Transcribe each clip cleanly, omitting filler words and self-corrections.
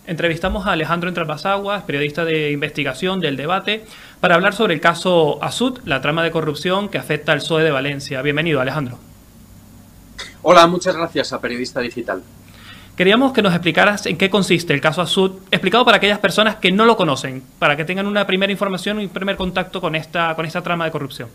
Entrevistamos a Alejandro Entralbasaguas, periodista de investigación del Debate, para hablar sobre el caso Azud, la trama de corrupción que afecta al PSOE de Valencia. Bienvenido, Alejandro. Hola, muchas gracias a Periodista Digital. Queríamos que nos explicaras en qué consiste el caso Azud, explicado para aquellas personas que no lo conocen, para que tengan una primera información y un primer contacto con esta trama de corrupción.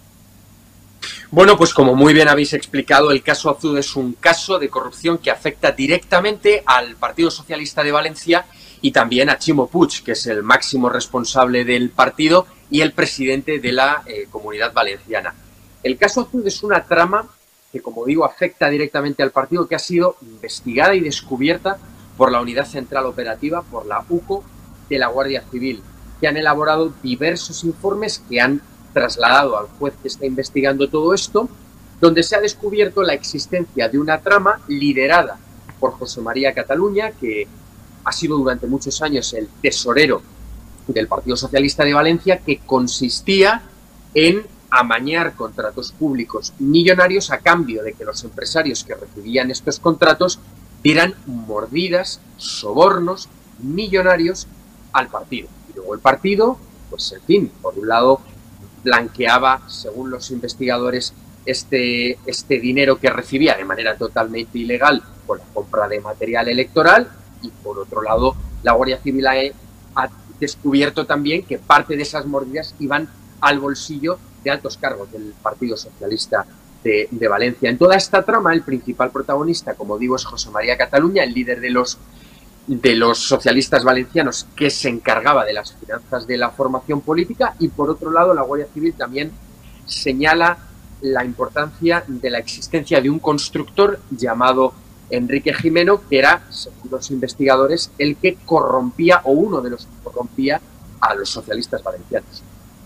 Bueno, pues como muy bien habéis explicado, el caso Azud es un caso de corrupción que afecta directamente al Partido Socialista de Valencia y también a Ximo Puig, que es el máximo responsable del partido y el presidente de la Comunidad Valenciana. El caso Azud es una trama que, como digo, afecta directamente al partido, que ha sido investigada y descubierta por la Unidad Central Operativa, por la UCO de la Guardia Civil, que han elaborado diversos informes que han trasladado al juez que está investigando todo esto, donde se ha descubierto la existencia de una trama liderada por José María Cataluña, que ha sido durante muchos años el tesorero del Partido Socialista de Valencia, que consistía en amañar contratos públicos millonarios a cambio de que los empresarios que recibían estos contratos dieran mordidas, sobornos millonarios al partido. Y luego el partido, pues en fin, por un lado blanqueaba, según los investigadores, este dinero que recibía de manera totalmente ilegal con la compra de material electoral, y por otro lado la Guardia Civil ha descubierto también que parte de esas mordidas iban al bolsillo de altos cargos del Partido Socialista de Valencia. En toda esta trama, el principal protagonista, como digo, es José María Cataluña, el líder de los socialistas valencianos, que se encargaba de las finanzas de la formación política, y por otro lado la Guardia Civil también señala la importancia de la existencia de un constructor llamado Enrique Gimeno, que era, según los investigadores, el que corrompía, o uno de los que corrompía, a los socialistas valencianos.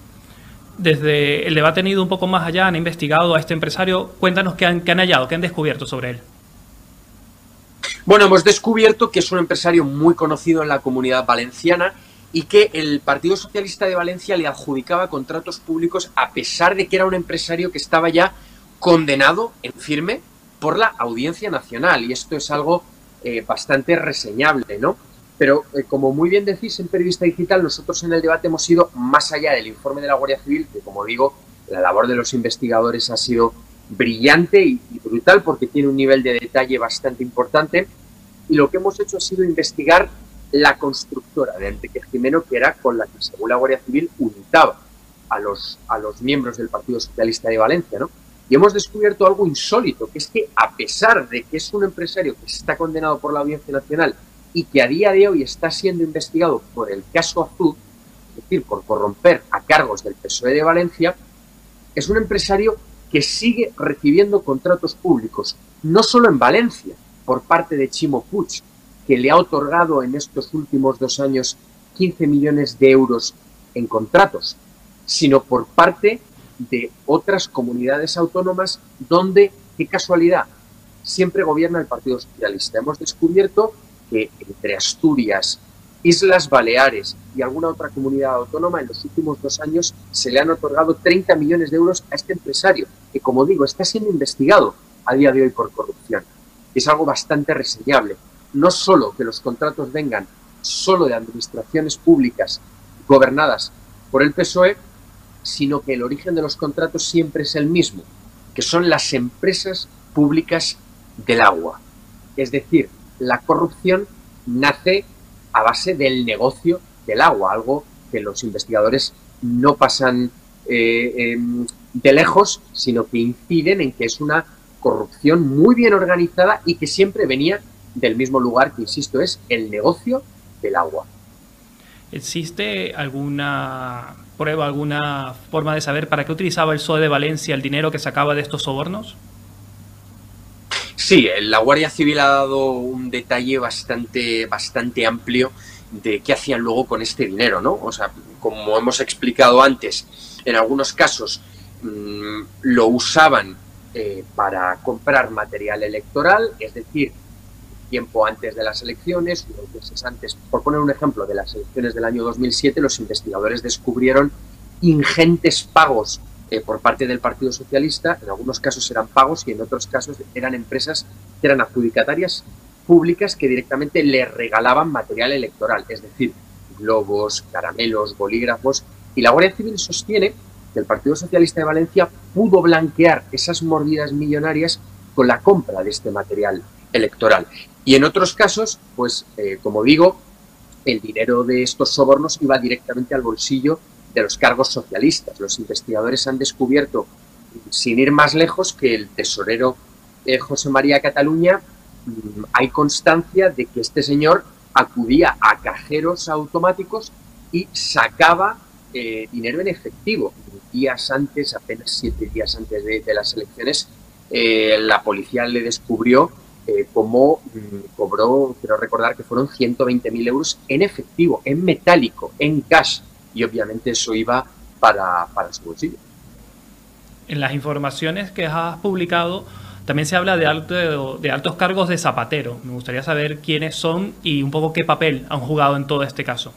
Desde el Debate han ido un poco más allá, han investigado a este empresario. Cuéntanos qué han hallado, qué han descubierto sobre él. Bueno, hemos descubierto que es un empresario muy conocido en la Comunidad Valenciana y que el Partido Socialista de Valencia le adjudicaba contratos públicos a pesar de que era un empresario que estaba ya condenado en firme por la Audiencia Nacional, y esto es algo bastante reseñable, ¿no? Pero, como muy bien decís en Periodista Digital, nosotros en el Debate hemos ido más allá del informe de la Guardia Civil, que, como digo, la labor de los investigadores ha sido brillante y brutal, porque tiene un nivel de detalle bastante importante, y lo que hemos hecho ha sido investigar la constructora de Enrique Gimeno, que era con la que, según la Guardia Civil, unitaba a los miembros del Partido Socialista de Valencia, ¿no? Y hemos descubierto algo insólito, que es que, a pesar de que es un empresario que está condenado por la Audiencia Nacional y que a día de hoy está siendo investigado por el caso Azud, es decir, por corromper a cargos del PSOE de Valencia, es un empresario que sigue recibiendo contratos públicos, no solo en Valencia, por parte de Ximo Puig, que le ha otorgado en estos últimos 2 años 15 millones de euros en contratos, sino por parte de otras comunidades autónomas donde, qué casualidad, siempre gobierna el Partido Socialista. Hemos descubierto que entre Asturias, Islas Baleares y alguna otra comunidad autónoma, en los últimos 2 años se le han otorgado 30 millones de euros a este empresario, que, como digo, está siendo investigado a día de hoy por corrupción. Es algo bastante reseñable. No solo que los contratos vengan solo de administraciones públicas gobernadas por el PSOE, sino que el origen de los contratos siempre es el mismo, que son las empresas públicas del agua. Es decir, la corrupción nace a base del negocio del agua, algo que los investigadores no pasan de lejos, sino que inciden en que es una corrupción muy bien organizada y que siempre venía del mismo lugar, que, insisto, es el negocio del agua. ¿Existe alguna prueba, alguna forma de saber para qué utilizaba el PSOE de Valencia el dinero que sacaba de estos sobornos? Sí, la Guardia Civil ha dado un detalle bastante amplio de qué hacían luego con este dinero, ¿no? O sea, como hemos explicado antes, en algunos casos lo usaban para comprar material electoral, es decir, tiempo antes de las elecciones, unos meses antes. Por poner un ejemplo, de las elecciones del año 2007, los investigadores descubrieron ingentes pagos por parte del Partido Socialista. En algunos casos eran pagos y en otros casos eran empresas que eran adjudicatarias públicas que directamente le regalaban material electoral, es decir, globos, caramelos, bolígrafos, y la Guardia Civil sostiene que el Partido Socialista de Valencia pudo blanquear esas mordidas millonarias con la compra de este material electoral. Y en otros casos, pues, como digo, el dinero de estos sobornos iba directamente al bolsillo de los cargos socialistas. Los investigadores han descubierto, sin ir más lejos, que el tesorero José María Cataluña, hay constancia de que este señor acudía a cajeros automáticos y sacaba dinero en efectivo. Días antes, apenas 7 días antes de las elecciones, la policía le descubrió cómo cobró, quiero recordar que fueron 120.000 euros en efectivo, en metálico, en cash, y obviamente eso iba para su bolsillo. En las informaciones que has publicado también se habla de altos cargos de Zapatero. Me gustaría saber quiénes son y un poco qué papel han jugado en todo este caso.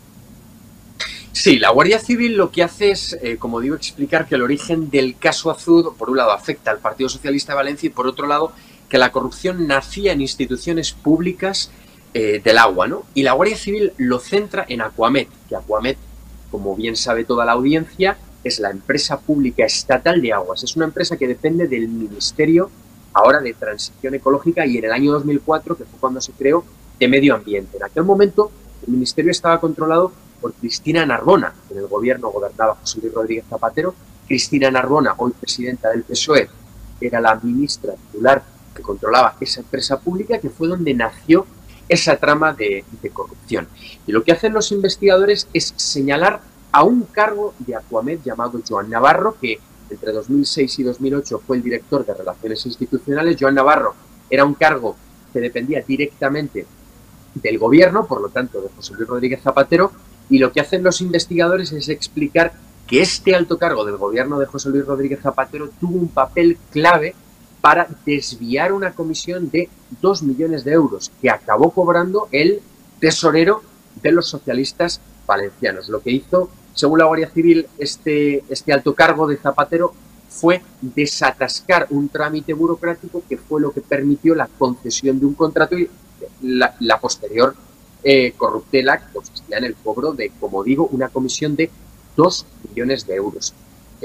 Sí, la Guardia Civil lo que hace es, como digo, explicar que el origen del caso Azud, por un lado, afecta al Partido Socialista de Valencia y, por otro lado, que la corrupción nacía en instituciones públicas del agua, ¿no? Y la Guardia Civil lo centra en Acuamed, que Acuamed, como bien sabe toda la audiencia, es la empresa pública estatal de aguas. Es una empresa que depende del Ministerio, ahora de Transición Ecológica, y en el año 2004, que fue cuando se creó, de Medio Ambiente. En aquel momento, el Ministerio estaba controlado por Cristina Narbona. En el gobierno gobernaba José Luis Rodríguez Zapatero. Cristina Narbona, hoy presidenta del PSOE, era la ministra titular que controlaba esa empresa pública, que fue donde nació esa trama de corrupción. Y lo que hacen los investigadores es señalar a un cargo de Acuamed llamado Joan Navarro, que entre 2006 y 2008 fue el director de Relaciones Institucionales. Joan Navarro era un cargo que dependía directamente del gobierno, por lo tanto de José Luis Rodríguez Zapatero, y lo que hacen los investigadores es explicar que este alto cargo del gobierno de José Luis Rodríguez Zapatero tuvo un papel clave para desviar una comisión de 2 millones de euros que acabó cobrando el tesorero de los socialistas valencianos. Lo que hizo, según la Guardia Civil, este alto cargo de Zapatero fue desatascar un trámite burocrático que fue lo que permitió la concesión de un contrato y la posterior corruptela, que consistía en el cobro de, como digo, una comisión de 2 millones de euros.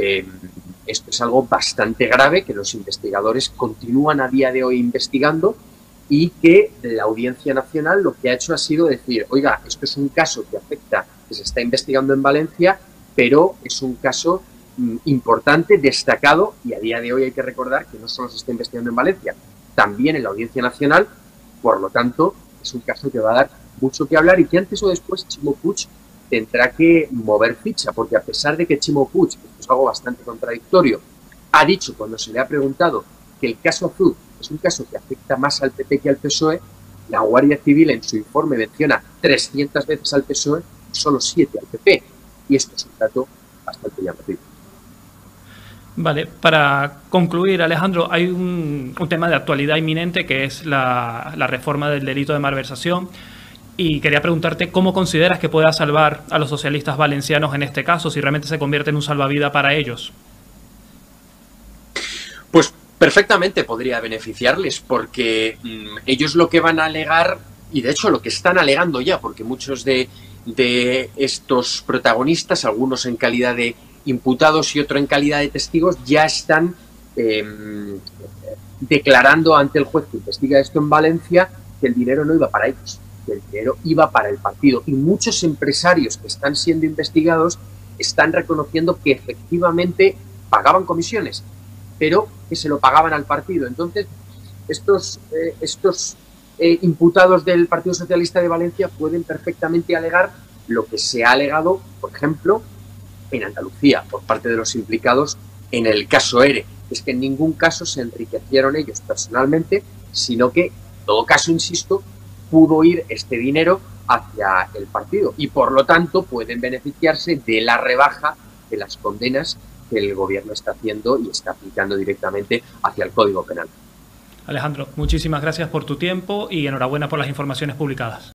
Esto es algo bastante grave que los investigadores continúan a día de hoy investigando y que la Audiencia Nacional lo que ha hecho ha sido decir, oiga, esto es un caso que afecta, que se está investigando en Valencia, pero es un caso importante, destacado, y a día de hoy hay que recordar que no solo se está investigando en Valencia, también en la Audiencia Nacional. Por lo tanto, es un caso que va a dar mucho que hablar y que antes o después Ximo Puig tendrá que mover ficha, porque a pesar de que Ximo Puig, esto es algo bastante contradictorio, ha dicho cuando se le ha preguntado que el caso Azud es un caso que afecta más al PP que al PSOE, la Guardia Civil en su informe menciona 300 veces al PSOE, solo 7 al PP, y esto es un dato bastante llamativo. Vale, para concluir, Alejandro, hay un tema de actualidad inminente que es la reforma del delito de malversación. Y quería preguntarte cómo consideras que pueda salvar a los socialistas valencianos en este caso, si realmente se convierte en un salvavidas para ellos. Pues perfectamente podría beneficiarles, porque ellos lo que van a alegar, y de hecho lo que están alegando ya, porque muchos de estos protagonistas, algunos en calidad de imputados y otros en calidad de testigos, ya están declarando ante el juez que investiga esto en Valencia que el dinero no iba para ellos, el dinero iba para el partido, y muchos empresarios que están siendo investigados están reconociendo que efectivamente pagaban comisiones, pero que se lo pagaban al partido. Entonces, estos imputados del Partido Socialista de Valencia pueden perfectamente alegar lo que se ha alegado, por ejemplo, en Andalucía, por parte de los implicados en el caso ERE. Es que en ningún caso se enriquecieron ellos personalmente, sino que, en todo caso, insisto, pudo ir este dinero hacia el partido y, por lo tanto, pueden beneficiarse de la rebaja de las condenas que el gobierno está haciendo y está aplicando directamente hacia el Código Penal. Alejandro, muchísimas gracias por tu tiempo y enhorabuena por las informaciones publicadas.